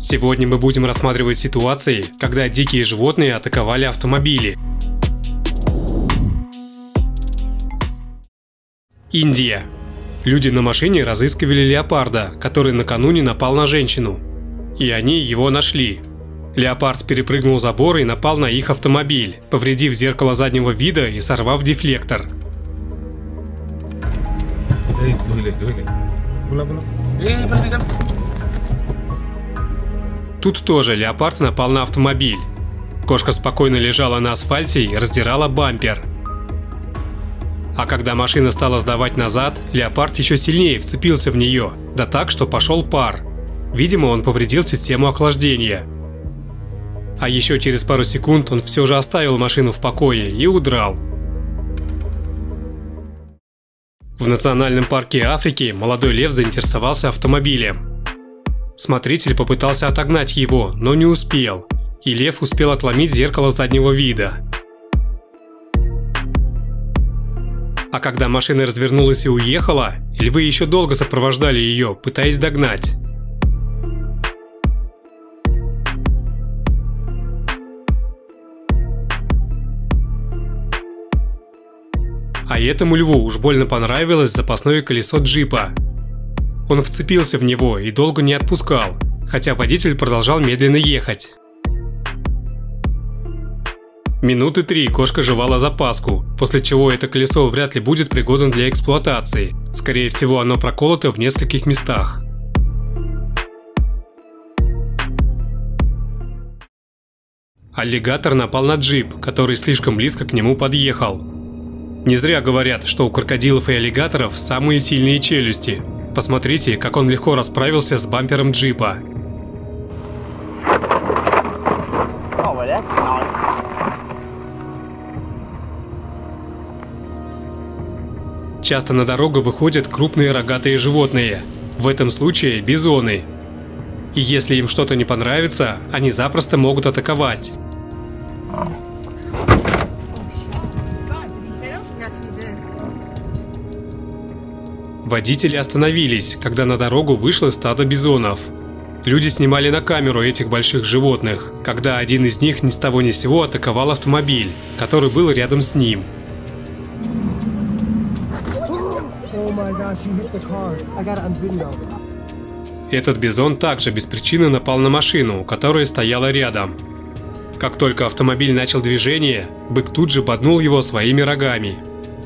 Сегодня мы будем рассматривать ситуации, когда дикие животные атаковали автомобили. Индия. Люди на машине разыскивали леопарда, который накануне напал на женщину. И они его нашли. Леопард перепрыгнул забор и напал на их автомобиль, повредив зеркало заднего вида и сорвав дефлектор. Тут тоже леопард напал на автомобиль. Кошка спокойно лежала на асфальте и раздирала бампер. А когда машина стала сдавать назад, леопард еще сильнее вцепился в нее, да так, что пошел пар. Видимо, он повредил систему охлаждения. А еще через пару секунд он все же оставил машину в покое и удрал. В национальном парке Африки молодой лев заинтересовался автомобилем. Смотритель попытался отогнать его, но не успел, и лев успел отломить зеркало заднего вида. А когда машина развернулась и уехала, львы еще долго сопровождали ее, пытаясь догнать. А этому льву уж больно понравилось запасное колесо джипа. Он вцепился в него и долго не отпускал, хотя водитель продолжал медленно ехать. Минуты 3 кошка жевала запаску, после чего это колесо вряд ли будет пригодно для эксплуатации. Скорее всего, оно проколото в нескольких местах. Аллигатор напал на джип, который слишком близко к нему подъехал. Не зря говорят, что у крокодилов и аллигаторов самые сильные челюсти. Посмотрите, как он легко расправился с бампером джипа. Часто на дорогу выходят крупные рогатые животные, в этом случае бизоны. И если им что-то не понравится, они запросто могут атаковать. Водители остановились, когда на дорогу вышло стадо бизонов. Люди снимали на камеру этих больших животных, когда один из них ни с того ни с сего атаковал автомобиль, который был рядом с ним. Этот бизон также без причины напал на машину, которая стояла рядом. Как только автомобиль начал движение, бык тут же боднул его своими рогами.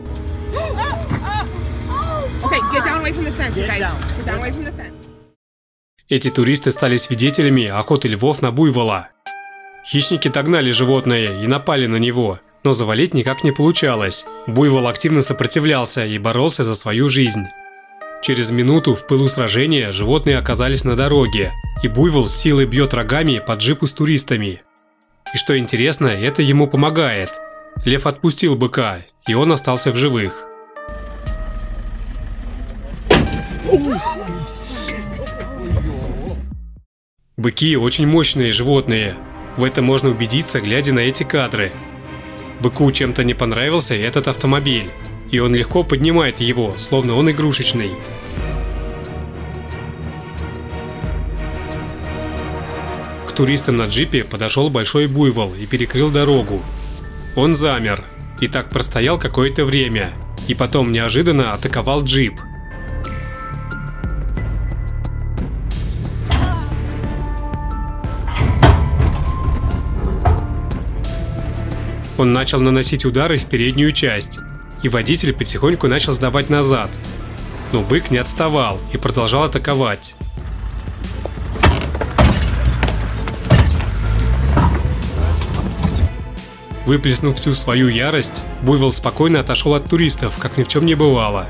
Эти туристы стали свидетелями охоты львов на буйвола. Хищники догнали животное и напали на него, но завалить никак не получалось. Буйвол активно сопротивлялся и боролся за свою жизнь. Через минуту в пылу сражения животные оказались на дороге, и буйвол с силой бьет рогами по джипу с туристами. И что интересно, это ему помогает. Лев отпустил быка, и он остался в живых. Быки очень мощные животные. В этом можно убедиться, глядя на эти кадры. Быку чем-то не понравился этот автомобиль, и он легко поднимает его, словно он игрушечный. К туристам на джипе подошел большой буйвол и перекрыл дорогу. Он замер и так простоял какое-то время, и потом неожиданно атаковал джип. Он начал наносить удары в переднюю часть, и водитель потихоньку начал сдавать назад. Но бык не отставал и продолжал атаковать. Выплеснув всю свою ярость, буйвол спокойно отошел от туристов, как ни в чем не бывало.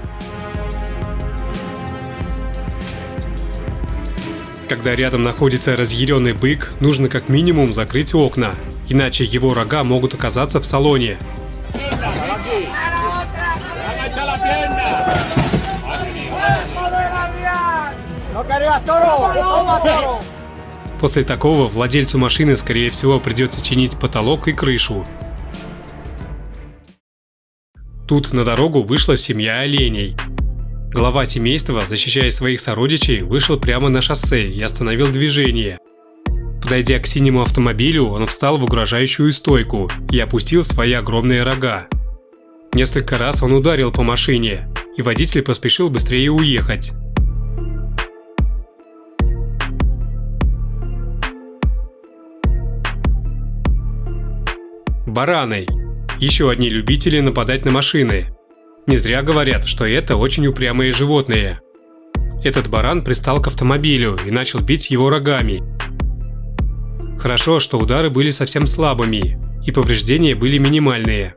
Когда рядом находится разъяренный бык, нужно как минимум закрыть окна, иначе его рога могут оказаться в салоне. После такого владельцу машины, скорее всего, придется чинить потолок и крышу. Тут на дорогу вышла семья оленей. Глава семейства, защищая своих сородичей, вышел прямо на шоссе и остановил движение. Подойдя к синему автомобилю, он встал в угрожающую стойку и опустил свои огромные рога. Несколько раз он ударил по машине, и водитель поспешил быстрее уехать. Бараны. Еще одни любители нападать на машины. Не зря говорят, что это очень упрямые животные. Этот баран пристал к автомобилю и начал бить его рогами. Хорошо, что удары были совсем слабыми, и повреждения были минимальные.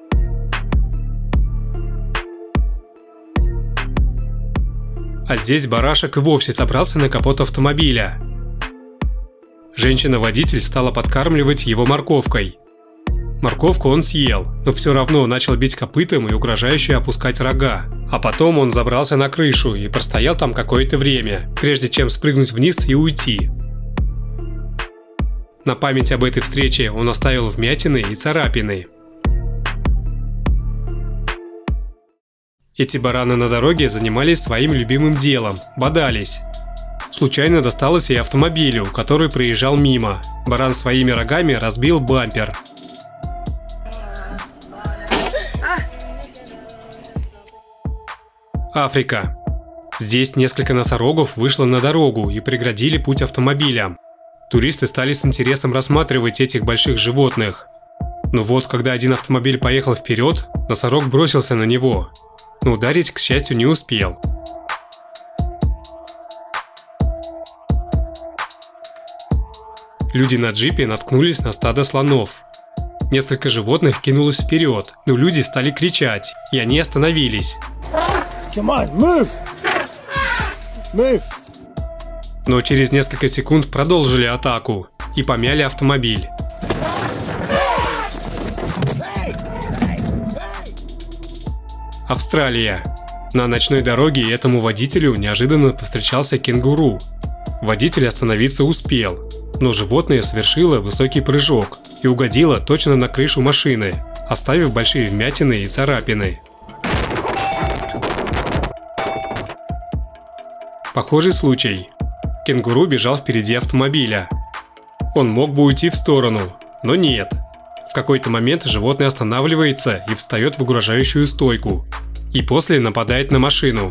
А здесь барашек и вовсе забрался на капот автомобиля. Женщина-водитель стала подкармливать его морковкой. Морковку он съел, но все равно начал бить копытом и угрожающе опускать рога. А потом он забрался на крышу и простоял там какое-то время, прежде чем спрыгнуть вниз и уйти. На память об этой встрече он оставил вмятины и царапины. Эти бараны на дороге занимались своим любимым делом – бодались. Случайно досталось и автомобилю, который проезжал мимо. Баран своими рогами разбил бампер. Африка. Здесь несколько носорогов вышло на дорогу и преградили путь автомобилям. Туристы стали с интересом рассматривать этих больших животных. Но вот, когда один автомобиль поехал вперед, носорог бросился на него. Но ударить, к счастью, не успел. Люди на джипе наткнулись на стадо слонов. Несколько животных кинулось вперед, но люди стали кричать, и они остановились. Come on, move! Move! Но через несколько секунд продолжили атаку и помяли автомобиль. Австралия. На ночной дороге этому водителю неожиданно повстречался кенгуру. Водитель остановиться успел, но животное совершило высокий прыжок и угодило точно на крышу машины, оставив большие вмятины и царапины. Похожий случай. Кенгуру бежал впереди автомобиля. Он мог бы уйти в сторону, но нет. В какой-то момент животное останавливается и встает в угрожающую стойку. И после нападает на машину.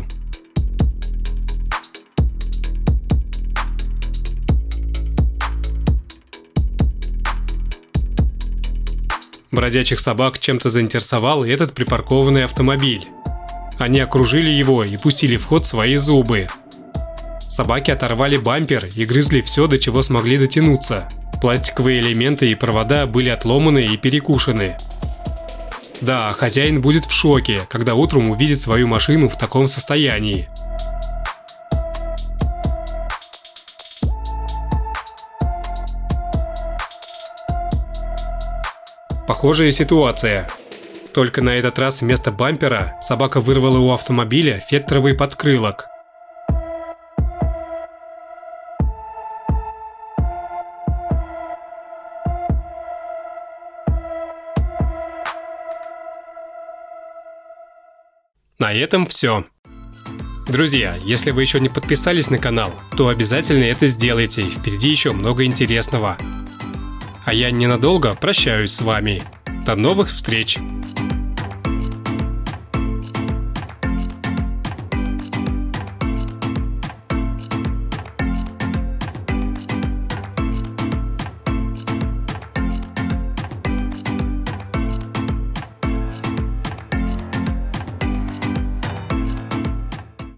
Бродячих собак чем-то заинтересовал этот припаркованный автомобиль. Они окружили его и пустили в ход свои зубы. Собаки оторвали бампер и грызли все, до чего смогли дотянуться. Пластиковые элементы и провода были отломаны и перекушены. Да, хозяин будет в шоке, когда утром увидит свою машину в таком состоянии. Похожая ситуация. Только на этот раз вместо бампера собака вырвала у автомобиля фетровый подкрылок. На этом все. Друзья, если вы еще не подписались на канал, то обязательно это сделайте, впереди еще много интересного. А я ненадолго прощаюсь с вами. До новых встреч!